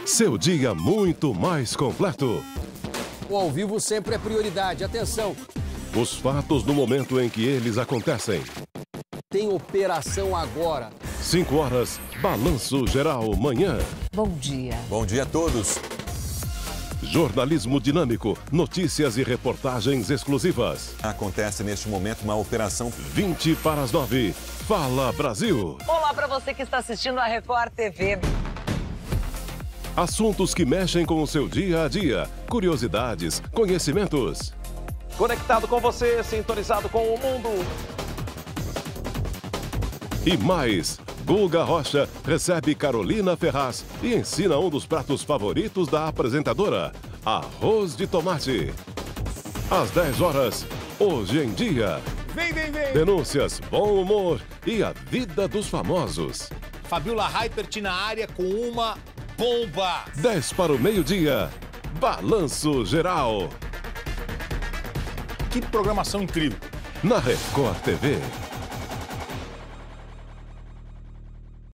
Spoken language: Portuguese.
Seu dia muito mais completo. O ao vivo sempre é prioridade. Atenção! Os fatos no momento em que eles acontecem. Tem operação agora. 5 horas, Balanço Geral Manhã. Bom dia. Bom dia a todos. Jornalismo dinâmico, notícias e reportagens exclusivas. Acontece neste momento uma operação 20 para as 9. Fala Brasil. Olá para você que está assistindo a Record TV. Assuntos que mexem com o seu dia a dia. Curiosidades, conhecimentos. Conectado com você, sintonizado com o mundo. E mais, Guga Rocha recebe Carolina Ferraz e ensina um dos pratos favoritos da apresentadora, arroz de tomate. Às 10 horas, Hoje em Dia. Vem. Denúncias, bom humor e a vida dos famosos. Fabiola Hypert na área com uma bomba. 10 para o meio-dia, Balanço Geral. Que programação incrível. Na Record TV.